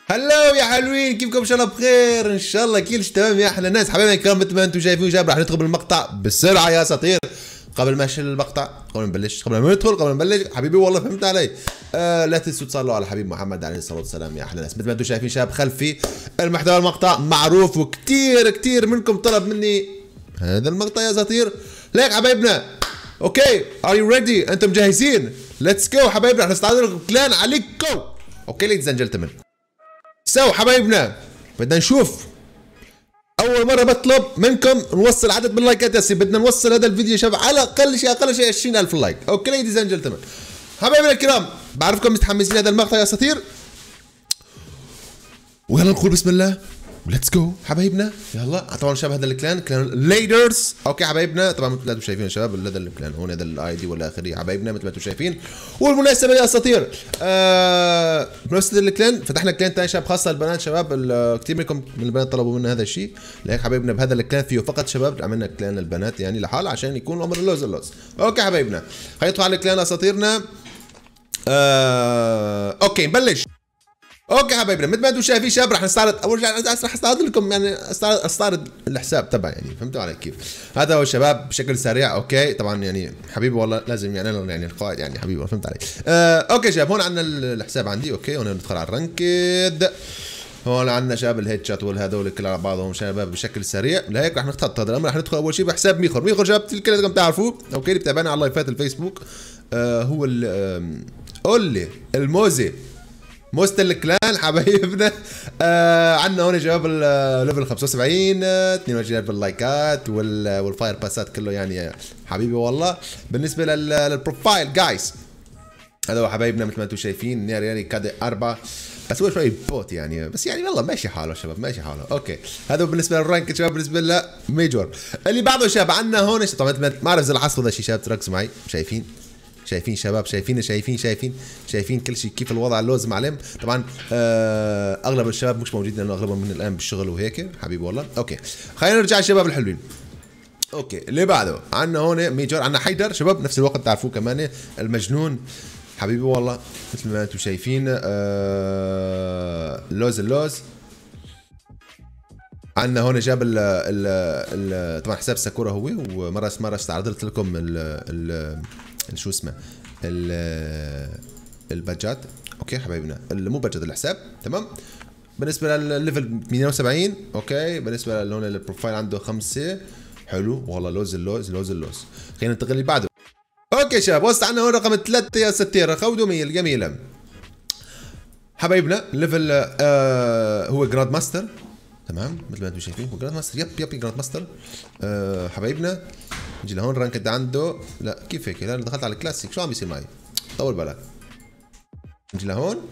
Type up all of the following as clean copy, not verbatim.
هلو يا حلوين، كيفكم؟ ان شاء الله بخير، ان شاء الله كلش تمام يا احلى ناس. حبايبي الكرام، مثل ما انتم شايفين شباب راح ندخل بالمقطع بسرعه يا اساطير. قبل ما اشيل المقطع، قبل ما نبلش، قبل ما ندخل، قبل ما نبلش حبيبي والله فهمت علي. لا تنسوا تصلوا على حبيب محمد عليه الصلاه والسلام يا احلى ناس. مثل ما انتم شايفين شباب خلفي المحتوى المقطع معروف، وكثير كثير منكم طلب مني هذا المقطع يا اساطير. ليك حبايبنا، اوكي ار يو ريدي؟ انتم جاهزين؟ ليتس جو حبايبنا، رح نستعرض لكم كلان عليكم. اوكي ليديز اند جنتلمان، حبايبنا بدنا نشوف. اول مره بطلب منكم نوصل عدد من اللايكات يا سيدي، بدنا نوصل هذا الفيديو شباب على اقل شيء 20,000 لايك. اوكي ليديز اند جنتلمان حبايبنا الكرام، بعرفكم متحمسين هذا المقطع يا اساطير، ويلا نقول بسم الله وليتس جو حبايبنا. يلا طبعا شباب هذا الكلان كلان ليدرز. اوكي حبايبنا، طبعا مثل ما انتم شايفين شباب هذا الكلان هون، هذا الاي دي ولا اخره حبايبنا مثل ما انتم شايفين. والمناسبه يا اساطير بنفس الكلان فتحنا كلان ثاني شباب خاصه للبنات شباب. كثير منكم من البنات طلبوا منا هذا الشيء، لهيك حبايبنا بهذا الكلان فيه فقط شباب عملنا كلان البنات يعني لحال عشان يكون الامر اللوز. اوكي حبايبنا خلينا ندخل على الكلان اساطيرنا. اوكي نبلش. اوكي حبايبنا مثل ما انتم شايفين شباب رح نستعرض اول شيء، رح استعرض لكم يعني استعرض الحساب تبعي يعني فهمتوا علي كيف. هذا هو شباب بشكل سريع. اوكي طبعا يعني حبيبي والله لازم يعني القائد يعني حبيبي فهمت علي. اوكي شباب هون عندنا الحساب عندي. اوكي هون ندخل على الرنكد، هون عندنا شباب الهيد شات والهذول كل على بعضهم شباب بشكل سريع. لهيك رح نخطط هذا الامر. رح ندخل اول شيء بحساب ميخور شباب كلكم تعرفوه. اوكي اللي بتابعنا على اللايفات الفيسبوك هو قول الموزي موست الكلان حبايبنا. عندنا هون شباب الليفل 75 22,000 اللايكات والفاير باسات كله يعني حبيبي والله. بالنسبه للبروفايل جايز هذا هو حبايبنا مثل ما انتم شايفين نير يعني كاد 4 بس هو شوي بوت يعني، بس يعني والله ماشي حاله شباب ماشي حاله. اوكي هذا بالنسبه للرانك شباب. بالنسبه لميجور اللي بعده شباب عندنا هون طبعا ما بعرف اذا لاحظتوا هذا الشيء شباب، تركزوا معي. شايفين شباب، شايفين كل شيء كيف الوضع اللوز معلم. طبعا اغلب الشباب مش موجودين لانه اغلبهم من الان بالشغل وهيك حبيبي والله. اوكي خلينا نرجع الشباب الحلوين. اوكي اللي بعده عندنا هون ميجور، عندنا حيدر شباب نفس الوقت تعرفوه كمان المجنون حبيبي والله مثل ما انتم شايفين. اللوز عندنا هون جاب طبعا حساب ساكورا هو، ومره استعرضت لكم شو اسمه البادجات. اوكي حبايبنا مو بادجت الحساب تمام. بالنسبه للليفل 78 اوكي. بالنسبه لهون البروفايل عنده 5 حلو والله. لوز خلينا ننتقل اللي بعده. اوكي شباب وصل عندنا هون رقم 3 يا ستير خودومية الجميله حبايبنا. الليفل هو جراند ماستر تمام مثل ما انتم شايفين هو جراند ماستر. يب جراند ماستر. حبايبنا نجي لهون رانكد عنده لا كيف هيك، لا دخلت على الكلاسيك شو عم بيصير معي؟ طول بالك. نجي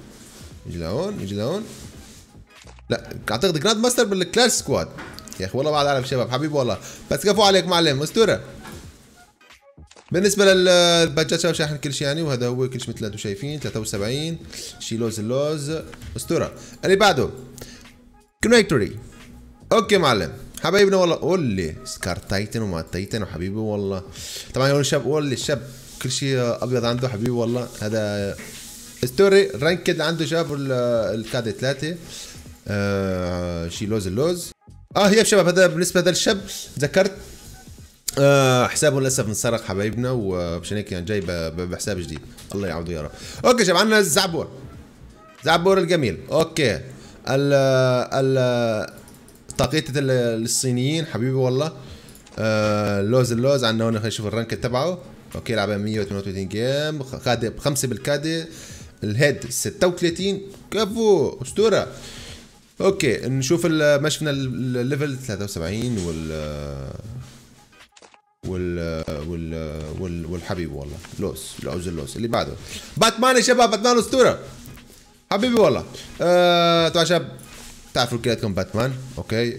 لهون لا اعتقد جراند ماستر بالكلاش سكواد يا اخي والله بعد اعرف شباب حبيبي والله، بس كفو عليك معلم اسطوره. بالنسبه للبادجات شباب شاحن كل شيء يعني، وهذا هو كل شيء مثل ما انتم شايفين 73 شي اللوز اسطوره. اللي بعده كونكتوري. اوكي معلم حبايبنا والله قول سكار تايتن وما تايتن وحبيبي والله. طبعا هون الشاب قول الشاب كل شيء ابيض عنده حبيبي والله. هذا ستوري رانكد عنده شاب الكاد 3 شي اللوز. هي شباب هذا بالنسبه للشاب ذكرت حسابه للاسف انسرق حبايبنا، ومشان هيك يعني جاي بحساب جديد الله يعوضه يا رب. اوكي شباب عندنا زعبور الجميل. اوكي طاقية الصينيين حبيبي والله. اللوز عندنا هون خلينا نشوف الرانك تبعه. اوكي لعبه 138 جيم خادي 5 بالكادي. الهيد 36 كفو اسطوره. اوكي نشوف ما شفنا الليفل 73 والحبيب والله اللوز اللي بعده باتمان يا شباب. باتمان اسطوره حبيبي والله. طبعا شباب تعرفوا كلياتكم باتمان اوكي.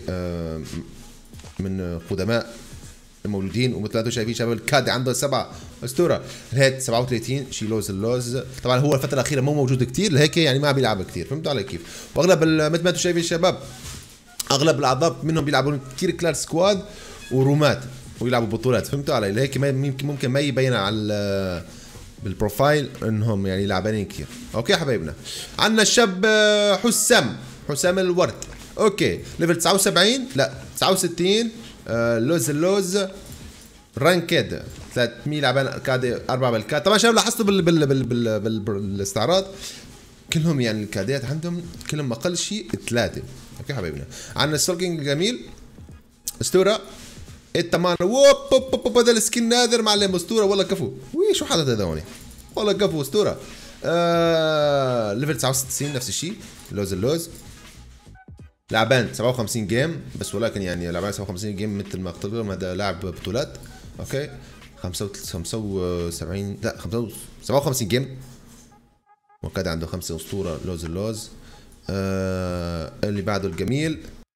من قدماء المولودين، ومثل ما انتم شايفين شباب الكاد عنده 7 اسطوره. الهيد 37 شي اللوز. طبعا هو الفتره الاخيره مو موجود كثير لهيك يعني ما بيلعب كثير فهمتوا علي كيف. واغلب مثل ما انتم شايفين شباب اغلب الاعضاء منهم بيلعبون كثير كلاش سكواد ورومات ويلعبوا بطولات فهمتوا علي. لهيك ممكن ما يبين على بالبروفايل انهم يعني لاعبين كثير. اوكي حبايبنا، عندنا الشاب حسام الورد. اوكي ليفل 79 لا 69. اللوز رانكد 300 لاعبين اركادي 4 بالكاد. طبعا شباب لاحظتوا بالاستعراض كلهم يعني الكادات عندهم كلهم اقل شيء 3. اوكي حبايبنا، عندنا السولكينج الجميل اسطوره التمان. ووب هذا السكين نادر معلم اسطوره والله كفو. وي شو حاطط هذا هوني والله كفو اسطوره. ليفل 69 نفس الشيء اللوز لعبان 57 جيم بس، ولكن يعني لعبان 57 جيم مثل ما قلت لكم هذا لاعب بطولات. اوكي 75 لا 57 جيم وكذا عنده 5 اسطوره اللوز. اللي بعده الجميل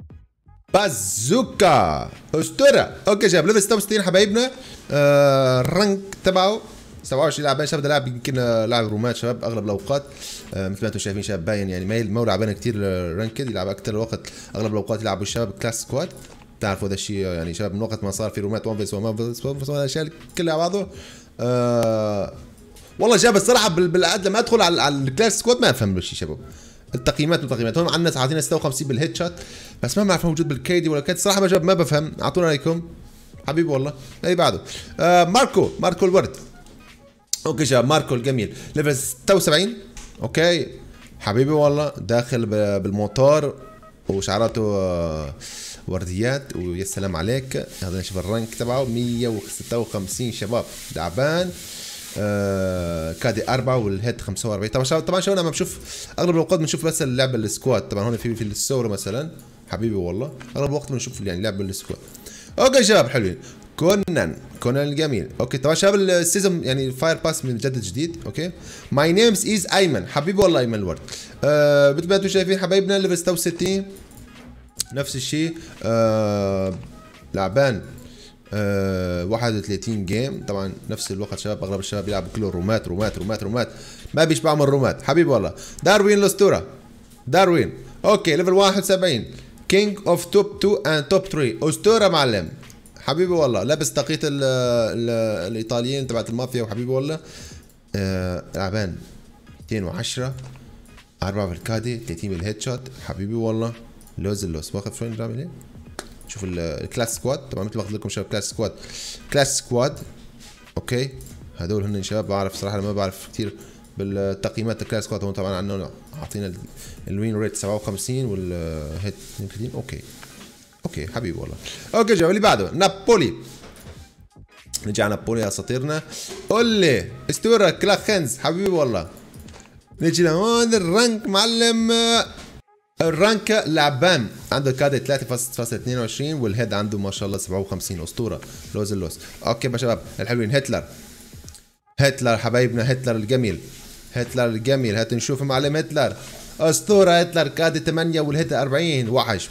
بازوكا اسطوره. اوكي شباب ليفل 66 حبايبنا. الرانك تبعه 27 لاعبين شباب. ده لاعب يمكن لاعب رومات شباب اغلب الاوقات. مثل ما انتم شايفين شباب باين يعني ما هو لاعبين كثير رانكد، يلعب اكثر الوقت اغلب الاوقات يلعبوا الشباب كلاس سكواد. بتعرفوا هذا الشيء يعني شباب من وقت ما صار في رومات 1 فيس 1 الاشياء كلها على بعضه. والله شباب الصراحه بالعاد لما ادخل على الكلاس سكواد ما افهم شيء شباب. التقييمات هون عندنا عاطينا 56 بالهيد شوت بس ما بعرف موجود بالكيدي ولا كيد صراحه شباب ما بفهم. اعطونا رايكم حبيبي والله. اللي بعده ماركو الورد. اوكي شباب ماركو الجميل ليفل 76. اوكي حبيبي والله داخل بالموتور وشعراته ورديات ويا سلام عليك. هذا نشوف الرانك تبعه 156 شباب لعبان. كادي 4 والهيد 45. طبعا شباب لما بشوف اغلب الاوقات بنشوف بس اللعبه السكواد. طبعا هون في السولو مثلا حبيبي والله اغلب الوقت بنشوف يعني لعبه السكواد. اوكي شباب حلوين. كونان الجميل. اوكي طبعا شباب السيزون يعني الفاير باس من جديد. اوكي ماي نيمز از ايمن حبيبي والله ايمن الورد. مثل ما انتم شايفين حبايبنا ليفل 66 نفس الشيء. لعبان 31 جيم. طبعا نفس الوقت شباب اغلب الشباب يلعبوا كله رومات ما بيشبعوا من الرومات حبيبي والله. داروين الاسطوره اوكي ليفل 71 كينج اوف توب 2 اند توب 3 اسطوره معلم حبيبي والله. لابس طاقية الايطاليين تبعت المافيا وحبيبي والله. لعبان 210 4 بالكادي 30 بالهيد شوت حبيبي والله. لوز واقف شوي نعمل ايه. شوف الكلاس سكواد طبعا مثل ما قلت لكم شباب كلاس سكواد. اوكي هذول هن شباب بعرف صراحه ما بعرف كثير بالتقييمات الكلاس سكواد. هم طبعا عندنا عاطينا الوين ريت 57 والهيد 32. اوكي حبيبي والله. اوكي جماعه اللي بعده نابولي. نجي على نابولي اساطيرنا. قول لي اسطوره كلاخنز حبيبي والله. نجي لهون الرانك معلم. الرانك لعبان عنده كادي 3.22 والهيد عنده ما شاء الله 57 اسطوره لوز. اوكي يا شباب الحلوين هتلر حبايبنا هتلر الجميل هات نشوف معلم هتلر اسطوره. هتلر كادي 8 والهيد 40 وحش.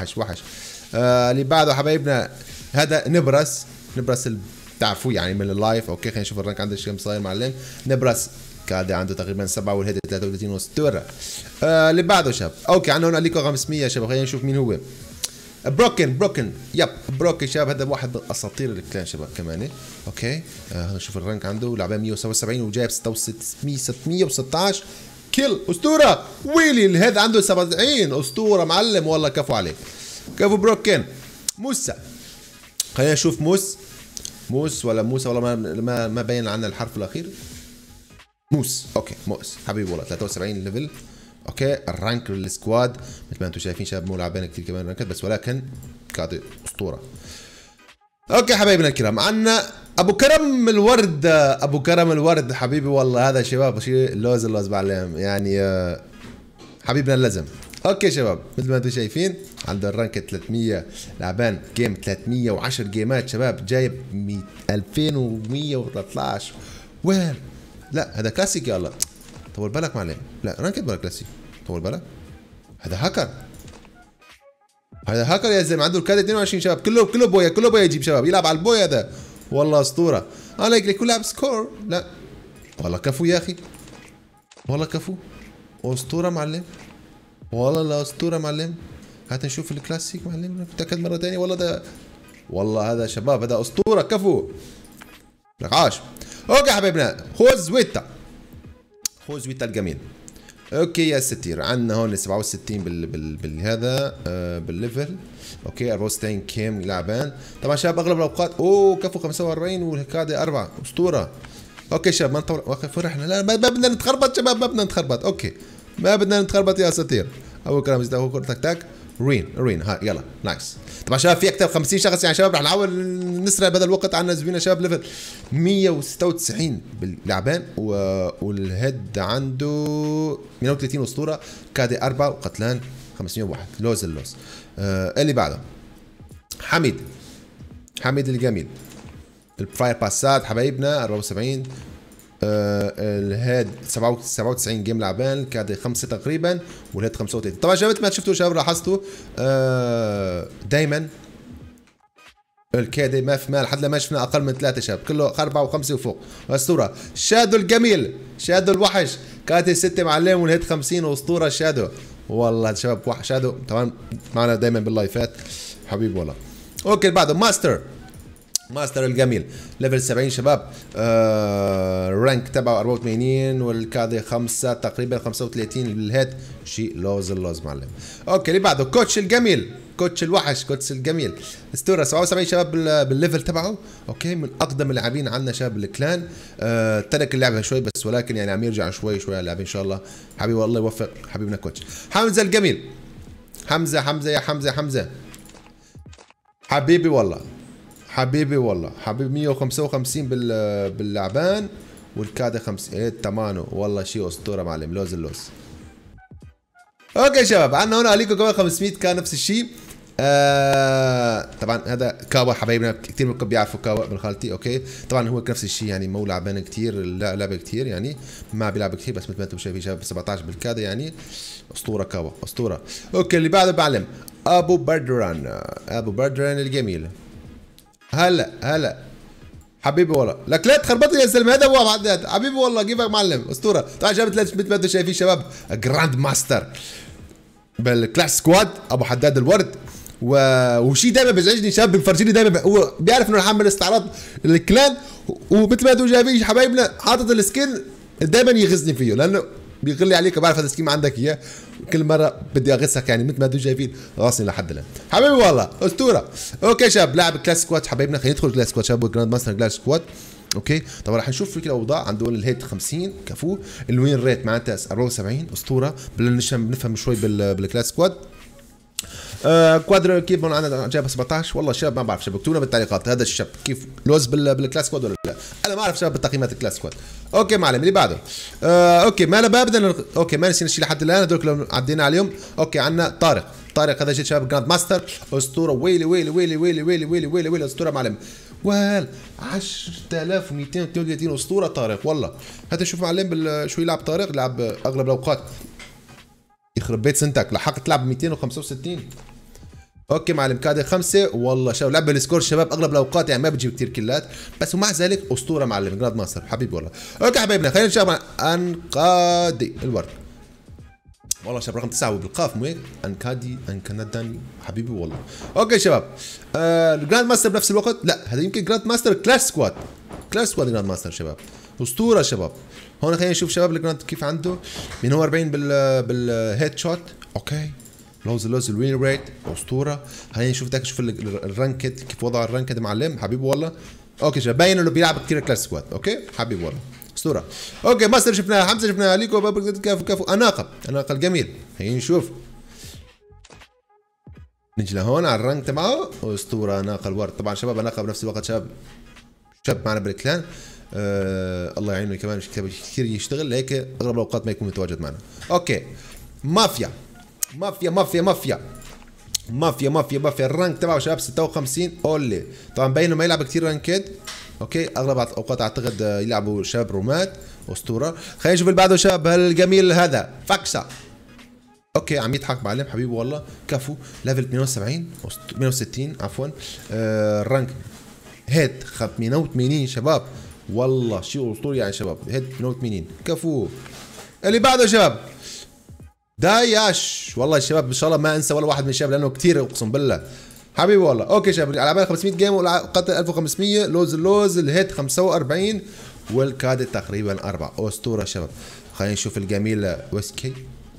اللي بعده حبايبنا هذا نبرس بتعرفوه يعني من اللايف. اوكي خلينا نشوف الرانك عنده كم صاير معلم. نبرس كادي عنده تقريبا 7 والهيد 33 اسطوره. اللي بعده شباب اوكي عندنا هون اليكو 500 شباب. خلينا نشوف مين هو. بروكن بروكن شباب هذا واحد من اساطير الكلان شباب كمان. اوكي نشوف الرانك عنده لعبان 177 وجايب 616 كيل اسطوره. ويلي الهيد عنده 70 اسطوره معلم والله كفو عليك كفو بروكن. موسى خلينا نشوف موس ولا موسى والله ما بين عنا الحرف الاخير. اوكي موس حبيبي والله 73 ليفل. اوكي الرانك للسكواد مثل ما انتم شايفين شباب مو لاعبين كثير كمان رانكات بس ولكن كادي اسطوره. اوكي حبايبنا الكرام عنا ابو كرم الورد حبيبي والله. هذا شباب شيء لوز معلم يعني حبيبنا اللزم. اوكي شباب مثل ما انتم شايفين عنده الرانك 300 لعبان جيم 310 جيمات شباب جايب 2113. وين لا هذا كلاسيك يا الله. طول بالك معلم لا رانكد ولا كلاسيك. طول بالك هذا هاكر يا زلمه. عنده الكاد 22 شباب كله بويا يجيب شباب يلعب على البويا ده والله اسطوره. انا يقول لعب سكور لا والله كفو يا اخي والله كفو اسطوره معلم والله لا اسطوره معلم. هات نشوف الكلاسيك معلم متاكد مره ثانيه والله ده والله هذا شباب هذا اسطوره كفو عاش. اوكي حبايبنا، خوزويتا الجميل. اوكي يا ستير، عندنا هون 67 بالهذا بالليفل. اوكي 64 كيم لعبان. طبعا شباب اغلب الاوقات كفو 45 والهكاده 4 اسطوره. اوكي شباب ما نطول فرحنا، لا ما بدنا نتخربط شباب، ما بدنا نتخربط. اوكي ما بدنا نتخربط يا ستير. اول كلام يزداد تك تك رين ها يلا نايس. طبعا شباب في اكثر 50 شخص يعني شباب، رح نحاول نسرع بدل الوقت. عندنا زميلنا شباب ليفل 196 باللعبان والهيد عنده 130 اسطوره، كادي 4 وقتلان 501. لوز اللي بعده حميد الجميل. الفاير باسات حبايبنا 74. الهيد 97 جيم لعبان، كاد 5 تقريبا، والهيد 35. طبعا شباب ما شفتوا شباب لاحظتوا دائما الكادي ما في مال لحد ما شفنا اقل من 3 شباب، كله 4 و5 وفوق. اسطوره شادو الجميل، شادو الوحش، كاتي 6 معلم والهيد 50 اسطوره شادو. والله شباب وحش شادو طبعا معنا دائما باللايفات حبيب والله. اوكي اللي بعده ماستر الجميل ليفل 70 شباب. رانك تبعه 84 والكادي 5 تقريبا 35 بالهيد، شيء لوز معلم. اوكي اللي بعده كوتش الجميل، كوتش الوحش، كوتش الجميل اسطوره 77 شباب بالليفل تبعه. اوكي من اقدم اللاعبين عندنا شباب الكلان. ترك اللعبه شوي بس ولكن يعني عم يرجع شوي اللعبه ان شاء الله. حبيبي والله يوفق حبيبنا كوتش حمزه الجميل. حمزه يا حمزه حبيبي والله حبيبي 155 باللعبان والكاده 5 تمانو. والله شيء اسطوره معلم. لوز اوكي شباب عندنا هنا عليكم كمان 500 كان نفس الشيء. طبعا هذا كاوا حبايبنا كثير منكم بيعرفوا كاوا ابن خالتي. اوكي طبعا هو نفس الشيء يعني مو لعبان كثير، لعبه كثير يعني ما بيلعب كثير، بس مثل ما انتم شايفين شباب 17 بالكاده يعني اسطوره كاوا اسطوره. اوكي اللي بعده بعلم ابو بدران الجميل. هلا حبيبي والله لك لا تخربطي يا زلمه، هذا هو حبيبي والله كيفك معلم اسطوره. طبعا شباب مثل ما انتم شايفين شباب جراند ماستر بالكلاش سكواد ابو حداد الورد. وشيء دائما بيزعجني شاب بفرجيني دائما هو بيعرف انه حمل استعراض الكلان، ومثل ما انتم شايفين حبايبنا حاطط السكين دائما يغزني فيه لانه بيغلي عليك. بعرف هذا السكين ما عندك اياه، كل مره بدي اغثك يعني مثل ما انتم شايفين غاصني لحد الان حبيبي والله اسطوره. اوكي شباب لاعب كلاس سكواد حبايبنا، خلينا ندخل كلاس سكواد شباب جراند ماستر كلاس سكواد. اوكي طبعا راح نشوف فيك الاوضاع. عنده الهيد 50 كفو، الوين ريت معناتها 74 اسطوره. بدنا نفهم شوي بالكلاس سكواد. كوادر كيف انا جايبها 17. والله شباب ما بعرف شباب، اكتبوا لنا بالتعليقات هذا الشاب كيف لوز بالكلاس سكواد ولا لا. انا ما اعرف شباب بالتقييمات الكلاس سكواد. اوكي معلم اللي بعده اوكي ما بدنا اوكي ما نسينا شيء لحد الان، هذول لو عدينا عليهم. اوكي عندنا طارق هذا جد شباب جراند ماستر اسطوره. ويلي اسطوره معلم. 10232 اسطوره طارق والله. هذا شوف معلم شو يلعب طارق، لعب اغلب الاوقات يخرب بيت سنتك لحقت تلعب 265. اوكي معلم كادر 5 والله شباب لعب بالسكور شباب اغلب الاوقات يعني ما بتجيب كثير كلات، بس ومع ذلك اسطوره معلم جراند ماستر حبيبي والله. اوكي حبايبنا خلينا نشوف انقادي الورد. والله شباب رقم 9 بالقاف مو هيك؟ انكنداني حبيبي والله. اوكي شباب الجراند ماستر بنفس الوقت، لا هذا يمكن جراند ماستر كلاش سكواد جراند ماستر شباب اسطوره شباب. هون خلينا نشوف شباب الجراند كيف عنده 140 بالهيد شوت. اوكي لوز الوين ريت اسطوره. خلينا نشوف شوف الرانكد كيف وضع الرانكد معلم حبيبي والله. اوكي شباب باين انه بيلعب كثير كلاش سكواد. اوكي حبيبي والله اسطوره. اوكي ماستر شفناه، حمزه شفناه، ليكو كفو اناقه الجميل. خلينا نشوف نجي لهون على الرانك تبعه اسطوره اناقه الورد. طبعا شباب اناقه بنفس الوقت شاب معنا بالكلان. الله يعينه كمان مش كثير يشتغل لهيك اغلب الاوقات ما يكون متواجد معنا. اوكي مافيا الرانك تبعه شباب 56 اولي. طبعا بينه ما يلعب كثير رانكد. اوكي اغلب الاوقات اعتقد يلعبوا شباب رومات اسطوره. خلينا نشوف اللي بعده شباب الجميل هذا فاكسا. اوكي عم يضحك معلم حبيبي والله كفو ليفل 68 عفوا. الرانك هيد 88 شباب والله شيء اسطوري يعني شباب. هيد 88 كفو. اللي بعده شباب داياش. والله الشباب ان شاء الله ما انسى ولا واحد من الشباب لانه كثير اقسم بالله حبيبي والله. اوكي شباب على بالي 500 جيم وقتل 1500. لوز الهيد 45 والكاد تقريبا 4. اسطوره شباب. خلينا نشوف الجميل ويسكي.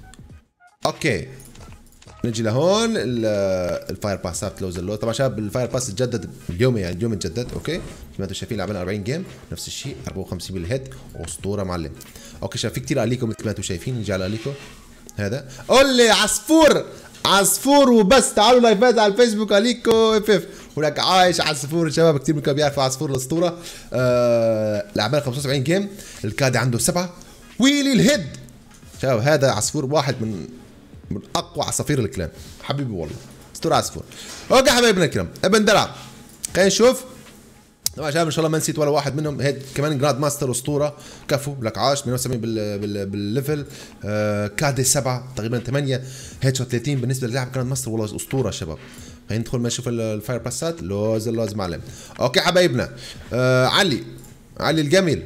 اوكي نجي لهون الفاير باسات لوز اللو. طبعا شباب الفاير باس تجدد اليوم، يعني اليوم تجدد. اوكي مثل ما انتم شايفين لعبنا 40 جيم نفس الشيء، 54 بالهيد. اسطوره معلم. اوكي شباب في كثير اليكو مثل ما انتم شايفين. نجي على اليكو هذا قول لي عصفور عصفور وبس. تعالوا لايفات على الفيسبوك اليكو اف اف ولك عايش عصفور. شباب كثير منكم بيعرفوا عصفور الاسطوره. لعبنا 75 جيم. الكاد عنده 7 ويلي الهيد. شباب هذا عصفور واحد من اقوى عصافير الكلان حبيبي والله. اسطوره عصفور. اوكي حبايبنا الكرام ابن درع. خلينا نشوف. طبعا شباب ان شاء الله ما نسيت ولا واحد منهم. هيد كمان جراند ماستر اسطوره كفو لك عاش 78 بالليفل. كاد 7 تقريبا 8 هيد شوت 30 بالنسبه للاعب جراند ماستر والله اسطوره شباب. خلينا ندخل ما نشوف الفاير باسات. لوز معلم. اوكي حبايبنا علي الجميل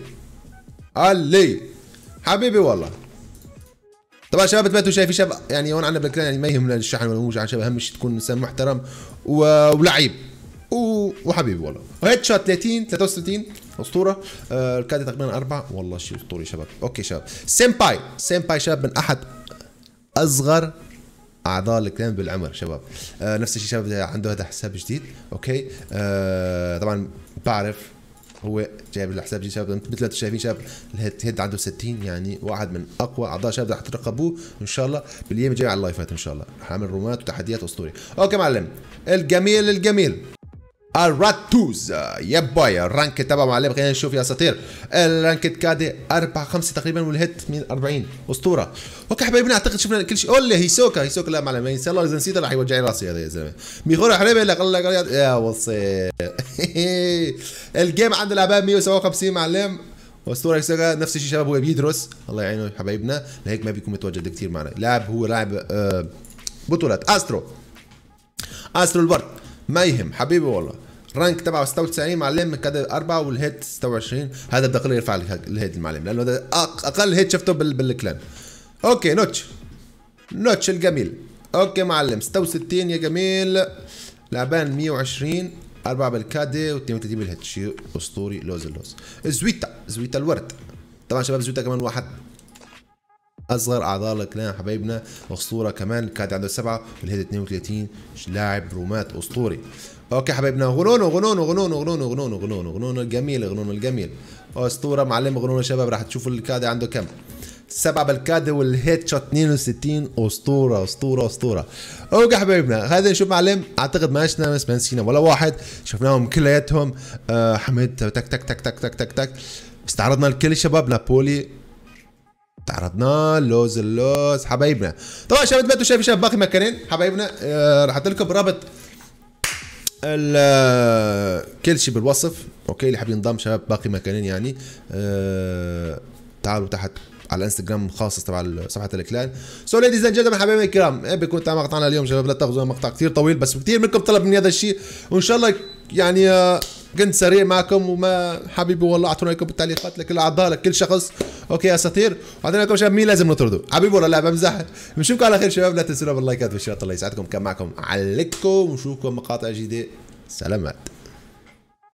علي حبيبي والله. طبعا شباب مثل ما انتم شايفين شباب يعني هون عندنا بالكلان يعني ما يهمنا الشحن ولا موجع شباب، اهم شيء تكون انسان محترم ولعيب وحبيبي والله. هيد شوت 30 63 اسطوره. الكاد تقريبا 4 والله شيء اسطوري شباب. اوكي شباب سيمباي شباب من احد اصغر اعضاء الكلان بالعمر شباب. نفس الشيء شباب عنده هذا حساب جديد. اوكي طبعا بعرف هو جايب الحساب جديد شباب مثل ما انتم شايفين شباب. الهيد عنده 60 يعني واحد من اقوى اعضاء شباب. رح ترقبوه ان شاء الله بالايام الجايه على اللايفات ان شاء الله. رح اعمل رومات وتحديات اسطوري. اوكي معلم الجميل الراتوز يا باي. الرانك تبع معلم خلينا نشوف يا اساطير. الرانك كادي 4-5 تقريبا والهيد 40 اسطوره. اوكي حبايبنا اعتقد شفنا كل شيء. قول لي هيسوكا لا معلم ان شاء الله اذا نسيته رح يوجع لي راسي هذا يا زلمه. ميخور يا حبيبي لك يا وصي. الجيم عند الاباب 157 معلم. اسطوره هيسوكا نفس الشيء شباب. هو بيدرس الله يعينه حبايبنا لهيك ما بيكون متواجد كثير معنا. هو لاعب بطولات استرو البرد ما يهم حبيبي والله. رانك تبعه 96 معلم. كذا 4 والهيد 26. هذا بدي يرفع الهيد المعلم لانه هذا اقل هيد شفته بالكلان. اوكي نوتش الجميل. اوكي معلم 66 يا جميل. لعبان 120 4 بالكادي و32 بالهيد شيء اسطوري. لوز زويتا الورد. طبعا شباب زويتا كمان واحد اصغر اعضاء الكلان حبايبنا اسطوره كمان. كاد عنده 7 والهيد 32 لاعب رومات اسطوري. اوكي حبايبنا غنون الجميل اسطوره معلم. غنون شباب راح تشوفوا الكاد عنده كم 7 بالكاد والهيد شوت 62 اسطوره. اوكي حبايبنا هذا نشوف معلم. اعتقد ما نسينا ولا واحد. شفناهم كلياتهم. حمد تك تك تك تك تك تك تك. استعرضنا الكل شباب. نابولي تعرضنا. اللوز حبايبنا. طبعا شباب انتم شايفين شباب باقي مكانين حبايبنا. راح احط لكم رابط كل شيء بالوصف. اوكي اللي حاب ينضم شباب باقي مكانين يعني. تعالوا تحت على الانستغرام خاص تبع صفحه الكلان. سو ليديز اند جنتلمان حبايبي الكرام بيكون تمام مقطعنا اليوم شباب. لا تاخذوا مقطع كثير طويل بس كثير منكم طلب مني هذا الشيء وان شاء الله يعني كنت سريع معكم وما حبيبي والله اعطونا لكم بالتعليقات لكل اعضاء لكل شخص. اوكي يا اساطير وعطينا لكم شباب مين لازم نطرده حبيبي والله. لا بمزح. بنشوفكم على خير شباب. لا تنسونا باللايكات والشيرات. الله يسعدكم. كان معكم عليكم ونشوفكم مقاطع جديده. سلامات.